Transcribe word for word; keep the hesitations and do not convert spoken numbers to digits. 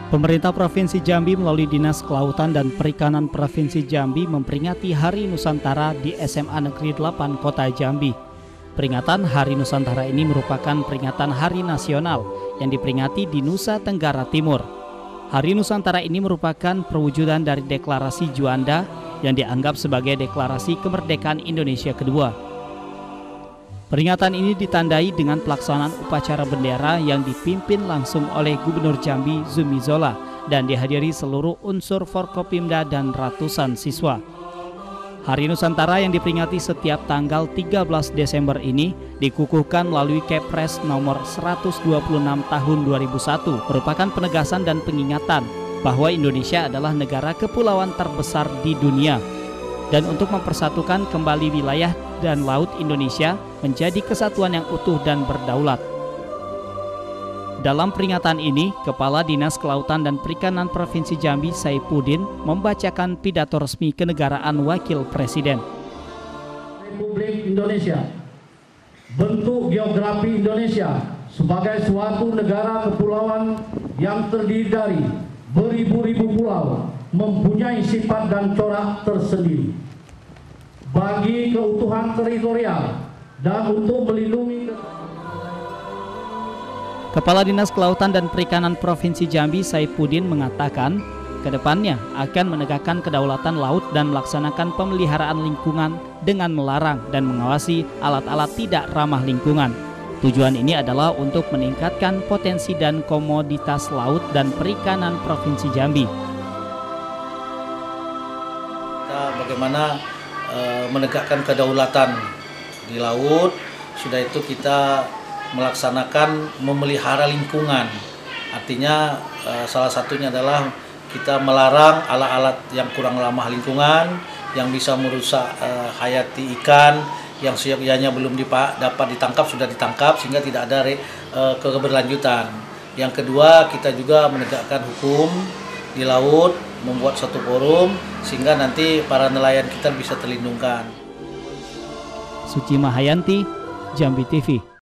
Pemerintah Provinsi Jambi melalui Dinas Kelautan dan Perikanan Provinsi Jambi memperingati Hari Nusantara di S M A Negeri delapan Kota Jambi. Peringatan Hari Nusantara ini merupakan peringatan hari nasional yang diperingati di Nusa Tenggara Timur. Hari Nusantara ini merupakan perwujudan dari Deklarasi Juanda yang dianggap sebagai deklarasi kemerdekaan Indonesia kedua. Peringatan ini ditandai dengan pelaksanaan upacara bendera yang dipimpin langsung oleh Gubernur Jambi Zumi Zola dan dihadiri seluruh unsur Forkopimda dan ratusan siswa. Hari Nusantara yang diperingati setiap tanggal tiga belas Desember ini dikukuhkan melalui Kepres nomor seratus dua puluh enam tahun dua ribu satu, merupakan penegasan dan pengingatan bahwa Indonesia adalah negara kepulauan terbesar di dunia. Dan untuk mempersatukan kembali wilayah dan laut Indonesia menjadi kesatuan yang utuh dan berdaulat. Dalam peringatan ini, Kepala Dinas Kelautan dan Perikanan Provinsi Jambi Saipuddin membacakan pidato resmi kenegaraan Wakil Presiden. Republik Indonesia, bentuk geografi Indonesia sebagai suatu negara kepulauan yang terdiri dari beribu-ribu pulau, mempunyai sifat dan corak tersendiri. Bagi keutuhan teritorial dan untuk melindungi. Kepala Dinas Kelautan dan Perikanan Provinsi Jambi Saipuddin mengatakan, kedepannya akan menegakkan kedaulatan laut dan melaksanakan pemeliharaan lingkungan dengan melarang dan mengawasi alat-alat tidak ramah lingkungan. Tujuan ini adalah untuk meningkatkan potensi dan komoditas laut dan perikanan Provinsi Jambi. Bagaimana e, menegakkan kedaulatan di laut, sudah itu kita melaksanakan memelihara lingkungan. Artinya e, salah satunya adalah kita melarang alat-alat yang kurang ramah lingkungan, yang bisa merusak e, hayati ikan, yang siapnya belum dipa, dapat ditangkap sudah ditangkap sehingga tidak ada re, e, keberlanjutan. Yang kedua, kita juga menegakkan hukum di laut, membuat satu forum sehingga nanti para nelayan kita bisa terlindungkan. Suci Mahayanti, Jambi T V.